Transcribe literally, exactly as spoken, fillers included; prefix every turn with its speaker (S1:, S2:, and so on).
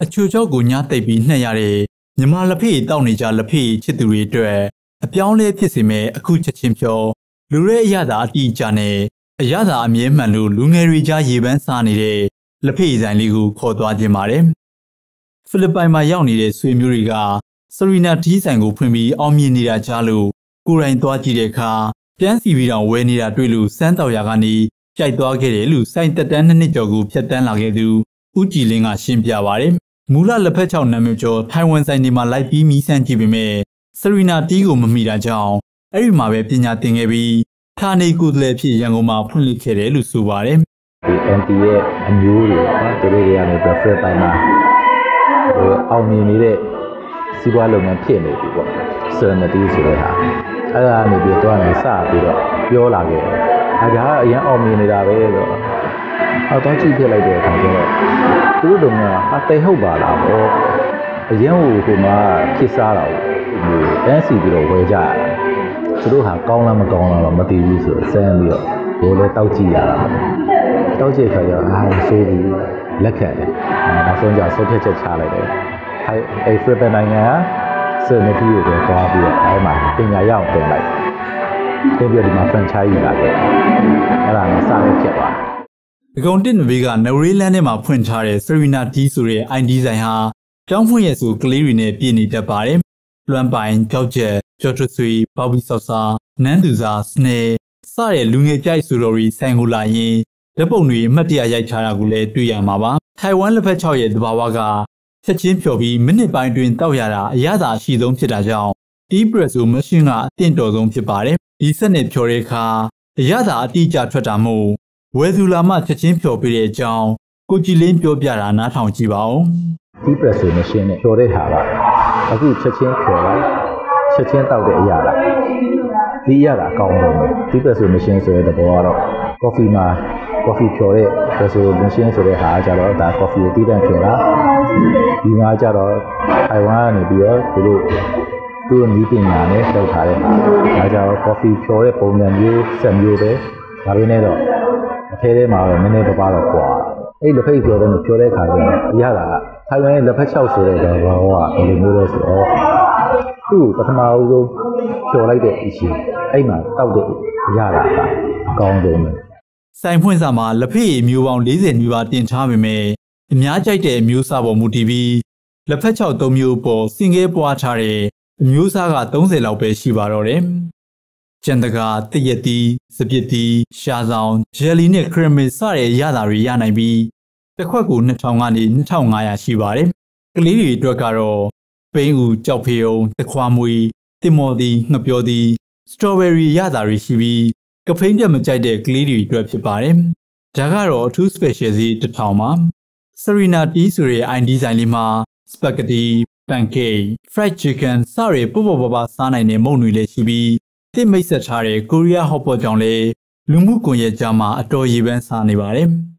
S1: အချို့ကြောက်ကိုညသိပ်ပြီးနှက်ရတဲ့မြန်မာလက်ဖေးတောက်နေကြလက်ဖေးချစ်သူတွေအတွက်အပြောင်းလဲဖြစ်စေမဲ့အခုချက်ချင်းဖြောလူရဲအရသာအတိအကျနဲ့အရသာအမြဲမှန်လို့လူငယ်တွေကြားရေပန်းစားနေတဲ့လက်ဖေးဆိုင်လေးကိုခေါ်သွားခြင်းပါတယ်။ဖိလစ်ပိုင်မှာရောက်နေတဲ့ဆွေမျိုးတွေကဆရီနာတီးဆိုင်ကိုဖွင့်ပြီးအောင်မြင်နေတာကြားလို့ကိုယ်တိုင်သွားကြည့်တဲ့အခါပြန်စီပြီးတော့ဝယ်နေတာတွေ့လို့စမ်းတောက်ရာကနေကြိုက်သွားခဲ့တယ်လို့စိုင်တက်တန်းနှစ်နှစ်ကျော်ကိုဖြတ်တန်းလာခဲ့သူဦးကြည်လင်းကရှင်းပြပါတယ်။မူလလက်ဖက်ချောက်နာမည်ကျော်ထိုင်ဝမ်ဆိုင်တွေမှာလိုက်ပြီးမီးစမ်းကြည့်ပေမဲ့ဆရီနာတီးကိုမမိတာကြောင့်အဲ့ဒီမှာပဲပညာသင်ခဲ့ပြီးဌာနေကိုယ်စားလှယ်ဖြစ်ရန်ကုန်မှာဖွင့်လှစ်ခဲ့တယ်လို့ဆိုပါတယ်
S2: ။ဒီ အန် တီ ရဲ့အမျိုးတွေနော်သူတို့တွေကနေပြီးဖိလစ်ပိုင်မှာဟိုအောင်မြင်နေတဲ့စီးပွားလုပ်ငန်းဖြစ်နေပြီပေါ့ဆရီနာတီးဆိုတဲ့ဟာအဲ့ဒါကနေပြီးတော့လည်းစပြီးတော့ပြောလာခဲ့တယ်။ဒါကအရင်အောင်မြင်နေတာပဲဆိုတော့အောက်တော့ကြည့်ပြလိုက်တဲ့အခါကျတော့သူတို့တို့ကအတိတ်ဟုတ်ပါလားပေါ့အရင်ဟိုဟိုမှာဖြစ်စားတာဟိုတန်းစီပြီးတော့ဝယ်ကြရတာသူတို့ဟာကောင်းလားမကောင်းလားတော့မသိဘူးဆိုတော့စမ်းပြီးတော့ဘိုးလည်းတောက်ကြည့်ရတာတောက်ကြည့်ခါကျတော့အာဆိုးဘူးလက်ခံတယ်နောက်ဆုံးကျဆုံးဖြတ်ချက်ချလိုက်တယ်အဲအဲဖိလစ်ပိုင်နိုင်ငံကစနေတီကိုတော့သွားပြီးတော့အဲမှာပညာရအောင်တင်လိုက်တင်ပြီးဒီမှာ franchise လာခဲ့အဲ့ဒါနဲ့စရဖြစ်သွား
S1: ဒဂုံတစ်နဘေးကနဝေးလန်းထဲမှာဖွင့်ထားတဲ့ဆရီနာတီဆိုတဲ့ အိုင် ဒီ ဆိုင်ဟာကျောင်းဖွင့်ရဆိုကလေးတွေနဲ့ပြည့်နေတတ်ပါတယ်။လွမ်းပိုင်ကြောက်ချက်ကျော်ထွဆွေပေါပီဆော့စာနန်းသူစာစနေစတဲ့လူငယ်ကြိုက်ဆိုတော်ရီဆိုင်ကိုလာရင်လက်ပုံတွေအမှတ်တရရိုက်ထားတာကိုလည်းတွေ့ရမှာပါ။ထိုင်ဝမ်လက်ဖက်ချောက်ရဲ့သဘာဝကချက်ချင်းဖြော်ပြီးမိနစ်ပိုင်းတွင်တောက်ရတာအရသာအရှိဆုံးဖြစ်တာကြောင့် T-Presso machine ကအသင့်တော်ဆုံးဖြစ်ပါတယ်။ဒီစက်နဲ့ဖြော်တဲ့အခါအရသာအတိအကျထွက်တာမို့ဝယ်သူလာမှချက်ချင်းဖြော်ပေးတဲ့အကြောင်းကိုကြည်လင်းပြောပြတာနားထောင်ကြည့်ပါဦး
S2: ။ T-Presso machine နဲ့ဖြော်တဲ့ဟာကအခုချက်ချင်းဖြော်လိုက်ချက်ချင်းတောက်တဲ့အရာလားဒီအရာကအကောင်းဆုံးပဲ T-Presso machine ဆိုတဲ့ဘောကတော့ coffee မှာ coffee ဖြော်တဲ့ Presso machine ဆိုတဲ့ဟာကကြတော့ဒါ coffee ကိုတီးတန့်ဖြော်တာဒီမှာကြတော့ထိုင်ဝမ်ကနေပြီးတော့သူတို့သူတို့နီးပညာနဲ့လုပ်ထားတဲ့ဟာဒါကြတော့ coffee ဖြော်တဲ့ပုံစံမျိုးဆက်မျိုးပဲဒါပေမဲ့တော့အထဲထဲမှာတော့နည်းနည်းပါးပါးတော့ကွာအဲ့လက်ဖက်ဖြော်တဲ့ဖြော်တဲ့ခါကျတော့အရာကထိုင်ဝမ်ရဲ့လက်ဖက်ချောက်ဆိုတဲ့ဘောကဘယ်လိုမျိုးလဲဆိုတော့သူ့ပထမအဆုံးဖြော်လိုက်တဲ့အချိန်အဲ့မှာတောက်တဲ့အရာကအကောင်းဆုံးပဲ
S1: ဆိုင်ဖွင့်စာမှာလက်ဖက်ရည်မျိုးပေါင်း၄၀နီးပါးတင်ထားပေမဲ့အများကြိုက်တဲ့အမျိုးအစားပေါ်မူတည်ပြီးလက်ဖက်ချောက်၃မျိုးပေါ်စင်ကဲပွားထားတဲ့အမျိုးအစားက၃၀လောက်ပဲရှိပါတော့တယ်။ကျန်တကာတရက်တီးစပစ်တီးရှာဆောင်ဂျယ်လီနဲ့ခရမစ်စတဲ့အရာသာတွေရနိုင်ပြီးတစ်ခွက်ကိုနှစ်ထောင်ကနေနှစ်ထောင်ငါးရာရှိပါတယ်။ကလေးတွေအတွက်ကတော့ပိန်းဦးကြောက်ဖေုံတခွာမွေတင်မော်တီငှက်ပျော်တီစတော်ဘယ်ရီရသာတွေရှိပြီးကဖိန်းတက်မကြိုက်တဲ့ကလေးတွေအတွက်ဖြစ်ပါတယ်။ဒါကတော့အထူး special စီတစ်ထောင်ပါ။ဆရီနာတီဆိုတဲ့ အိုင် ဒီ ဆိုင်လေးမှာ spaghetti, pancake, fried chicken စတဲ့ပို့ပေါ်ပါပါစားနိုင်တဲ့မုန့်တွေလည်းရှိပြီးတစ်မိတ်ဆက်ထားတဲ့ကိုရီးယားဟော့ပေါ့ကြောင့်လည်းလူမှုကွန်ရက်ကြားမှာအတော်ရေပန်းစားနေပါတယ်။